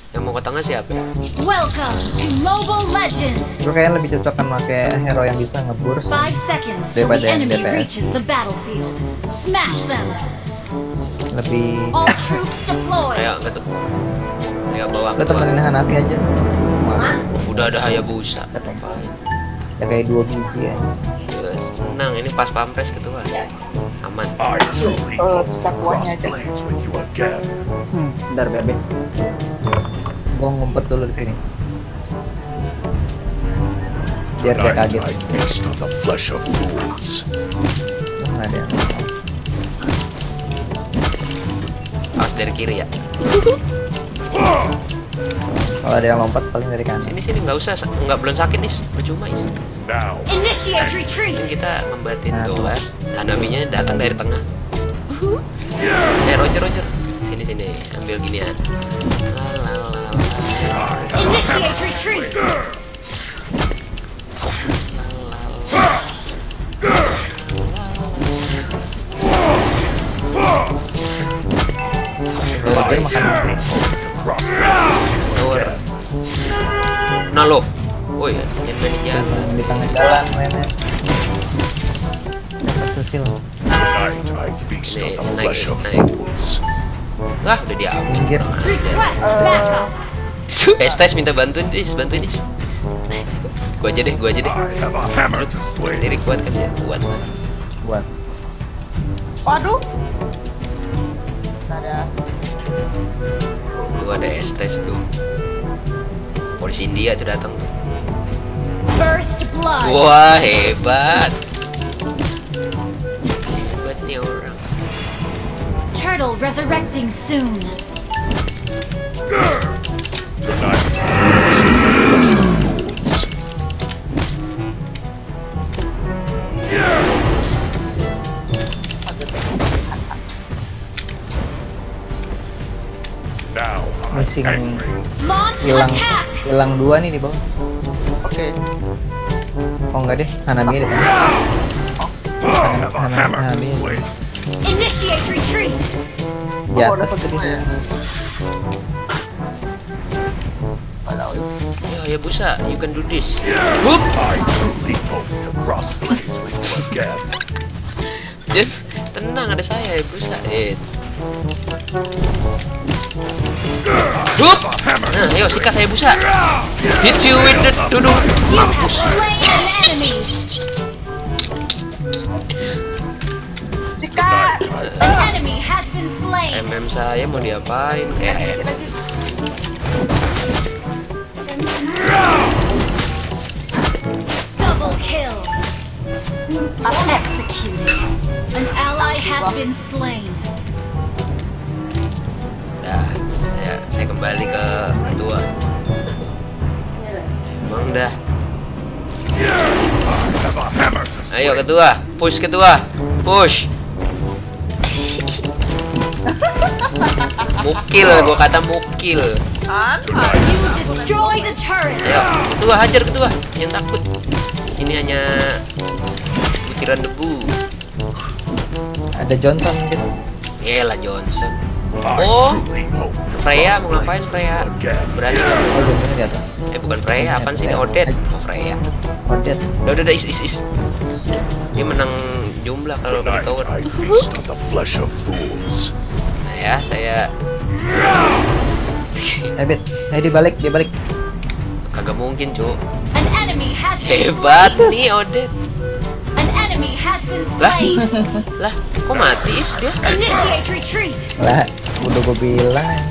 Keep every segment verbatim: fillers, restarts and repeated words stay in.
Yang mau ke tengah siapa? Welcome to Mobile Legends. Gue kayaknya lebih cocok kan pakai hero yang bisa ngeburst Five seconds till the daripada yang enemy D P S. reaches the battlefield. Smash them. Lebih All troops deployed. Ayo ketemu. Ayo bawa lo temenin Hanafi aja. Wah, Udah ada Hayabusa. Ngapain? ya kayak dua biji ya. Ya, senang ini pas pampres ketua. Aman. Oh, step one-nya aja. Hmm, bentar bebe. Gue ngumpet dulu di sini. Biar dia kaget. Oh, nggak ada. Awas dari kiri ya. Kalau ada yang lompat paling dari kanan. Sini sini nggak usah, nggak belum sakit Is. Percuma Is. Initiate Kan retreat. kita membatin Nah. tuh kan. Hanabinya datang dari tengah. Eh Roger Roger. Sini sini ambil ginian. Lalalala. Initiate retreat. Roger makan. Tower. Nah lo. Oh iya, yang main di jalan. Di tengah jalan mainnya. Susil. Nih, naik, naik. Wah, udah diambil. Minggir. Request backup. Estes minta bantuin Dis, bantuin Dis. Gua aja deh, gua aja deh. Lu sendiri kuat kan ya? Kuat lah. Buat. Waduh. Ada. Tuh ada Estes tuh. Polisi India tuh datang tuh. First blood. Wah, hebat. Hebat nih orang. Turtle resurrecting soon. Missing Launch hilang attack. hilang dua nih di bawah. Oke. Oh enggak deh, Hanami di tengah. Hanami, Hanami. Initiate retreat. Di Oh, atas dapat tuh di semua ya. sini. Walau. Yo, ya busa, you can do this. Whoop. Jeff, tenang ada saya ya busa. Eh. Whoop. Nah, ayo sikat saya busa. Hit you with the duduk. You have slain an enemy. Sikat. An enemy has been slain. M M saya mau diapain? Eh, eh. Double kill. Executed. An ally has been slain. Dah, saya, saya kembali ke ketua. Emang dah. Ayo ketua, push ketua, push. Mukil, gua kata mukil. You destroyed a turret. Ayo, ketua hajar ketua, yang takut. Ini hanya butiran debu. Ada Johnson gitu. Yelah Johnson. Oh, Freya mau ngapain Freya? Berani kamu? Oh Johnson di atas. Eh bukan Freya, apaan sih ini Odette? Oh Freya. Odet. Udah udah udah is is is. Dia menang jumlah kalau di tower. Nah ya, saya Eh Bet, eh dia balik, dia balik. kagak mungkin, Cuk. An enemy has been Hebat slain. nih Odette. An enemy has been Lah. slain. Lah, kok mati is dia? Initiate retreat. Lah, udah gue bilang.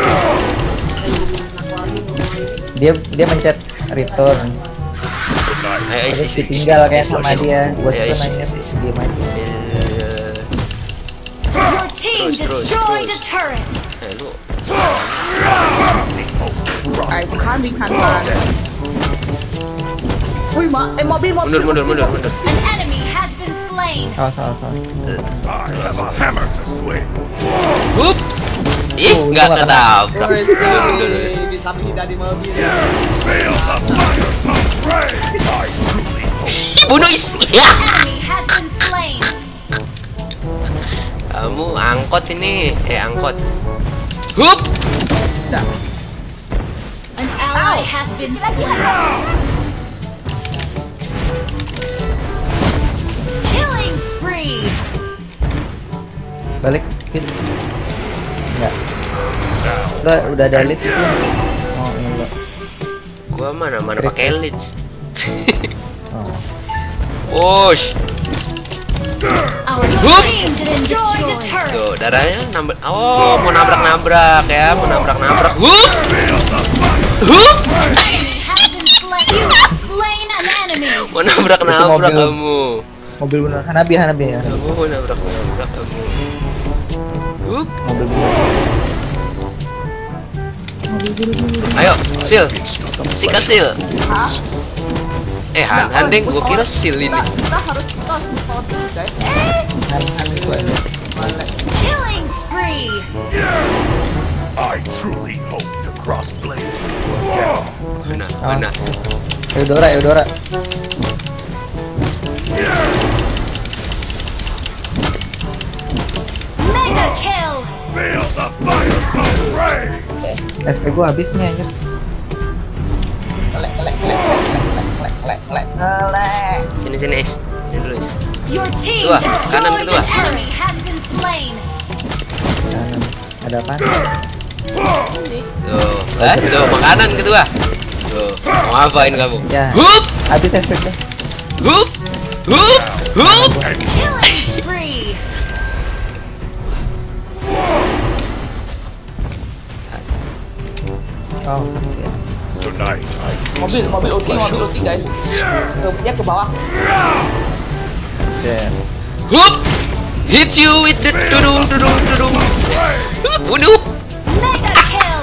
Dia dia mencet return. Ayo is Terus is is. ditinggal is, kayak is, sama is. dia. Gue Ayo, suka is, nanya, is, is. diam aja. Eh, Your team Terus, terus, destroyed a terus. turret. Eh lu. Ay, kan di kanan. Wih, ma eh mobil mobil. Mundur mundur mobil, mundur mobil. mundur. An enemy has been slain. Awas, awas, awas. Hup. Ih, Oh, nggak itu nggak ketabrak. Wih, Mundur mundur. di samping dari mobil. Bunuh is. Ya. Enemy has been slain. Kamu angkot ini, eh angkot. Hup. Dah. ally has been slain. Killing spree. Balik, Fit. Enggak. Udah, udah ada leads belum? Oh, enggak. Gua mana mana pakai leech. Oh. Push. Our Whoop. team destroyed a turret. Tuh, darahnya nambah. Oh, mau nabrak-nabrak ya, mau nabrak-nabrak. Hup. Hup. Enemy has been slain. You have slain an enemy. Mau nabrak-nabrak Itu mobil. kamu. Mobil bener. Hanabi, Hanabi ya. Kamu mau nabrak-nabrak kamu. Hup. Mobil bener. Ayo, Sil. Sikat Sil. Eh, Han, Han deng, gua kira Sil ini. Kita, kita harus kita harus move forward dulu, guys. Eh, Han, Han itu aja. balik. Killing spree. I truly hope to cross blades with you again. Mana? Mana? Eudora, Eudora. Mega kill. Feel the fire of Ray! S P gua habis nih anjir. Ngelek, ngelek, ngelek, ngelek, ngelek, ngelek, ngelek, ngelek, ngelek. Sini sini, Is. Sini dulu, Is. Your team Kedua, kanan destroyed kedua. an enemy has been slain. Kanan. Ada apa? Tuh, eh, tuh makanan kedua. Tuh, mau ngapain kamu? Ya. Hup. Habis S P gua. Hup. Hup. Hup. Killing spree. Oh, sakit ya. Tonight I Mobil, feast on mobil the ulti, flesh mobil of ulti, guys. Ke, dia ke bawah. Damn. Hup. Hit you with the tudung tudung tudung. Bunuh. Mega kill.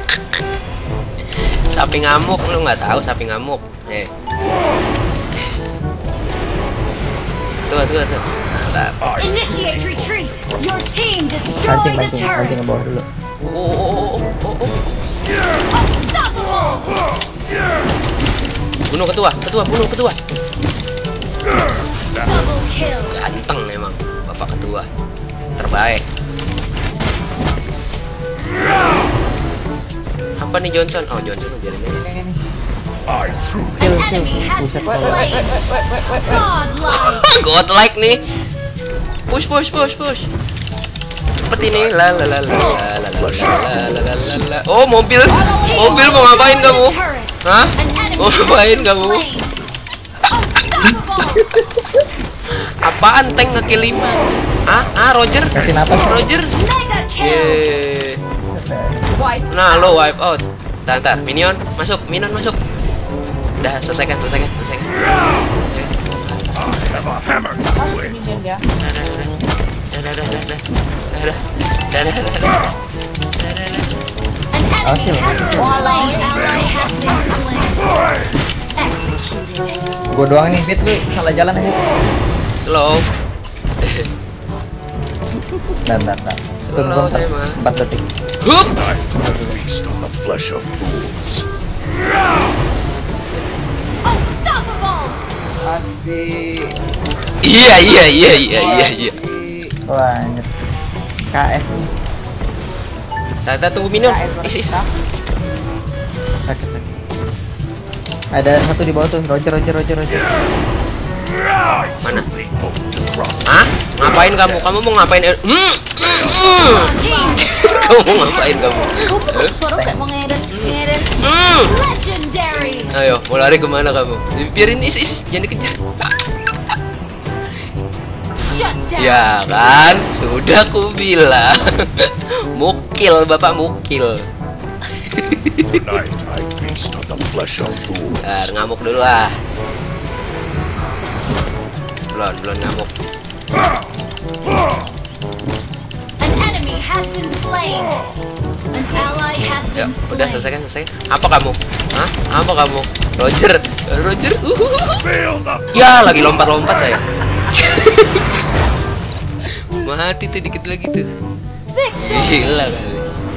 Sapi ngamuk, lu nggak tahu sapi ngamuk. Eh. Tuh, tuh, tuh. Mantap. Initiate retreat. Your team Pancing, destroyed a pancing, turret. pancing ke bawah dulu. Oh, oh, oh, oh, oh. Unstoppable. Bunuh ketua, ketua, bunuh ketua. Double kill. Ganteng emang, bapak ketua. Terbaik. Apa nih Johnson? Oh Johnson biarin aja. I truly An Chill, chill. enemy has Buset. been slain. Godlike. God like nih. Push, push, push, push. Cepet ini. La la la la la la la la la la la. Oh mobil, mobil mau ngapain kamu? Hah? Mau ngapain kamu? Apaan tank ngekill lima? Ah, ah Roger. Kasih napas. Roger. Mega kill. Yeay. Nah, lo wipe out. Ntar, ntar, minion masuk, minion masuk. Udah selesaikan, selesaikan, selesaikan. have a hammer to swing. Minion dia. Dah, dah, dah. Dah, dah, dah, dah, dah. Dah, dah. Dah, dah, dah, dah. Dah, dah, dah. An Hasil. enemy has been slain. Ally has been slain. Executed. Gua doang nih, Fit, lu salah jalan aja. Slow. Dan, dan, dan. Stun Slow, gua saya mah. empat detik. Hup. Tonight I feast on the flesh of fools. Unstoppable. Asik. Iya, iya, iya, iya, iya, iya. Wah, anjir. K S nih. Tata tunggu minion. Is, is. Sakit, sakit. Ada satu di bawah tuh. Roger, Roger, Roger, Roger. I Mana? truly hope to cross Hah? Ngapain kamu? Kamu mau ngapain? Eh, Hmm. Hmm. Team Kamu mau ngapain kamu? Suara kayak mau ngeden, ngeden. Hmm. legendary. Ayo, mau lari kemana kamu? Biarin is, is, jangan dikejar. Shut down. Ya kan, sudah ku bilang. Mukil, bapak mukil. Tonight I feast on the flesh of fools. Bentar, ngamuk dulu lah. Belum, belum ngamuk. An enemy has been slain. An ally has Ya, been udah slain. selesai kan, selesai. Apa kamu? Hah? Apa kamu? Roger, Roger. Uhuhu. Feel the Ya, lagi lompat-lompat saya. Mati tuh dikit lagi tuh. Gila kali.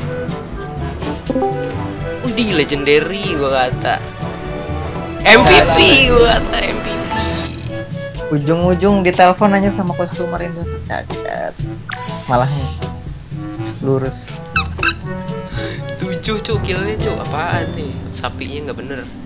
Udah legendary gua kata. M V P gua kata M V P. Ujung-ujung ditelepon aja sama kostumer Indo. Cacat. Malah lurus. Tujuh tujuh cuk killnya cuk, apaan nih? Sapinya nggak bener.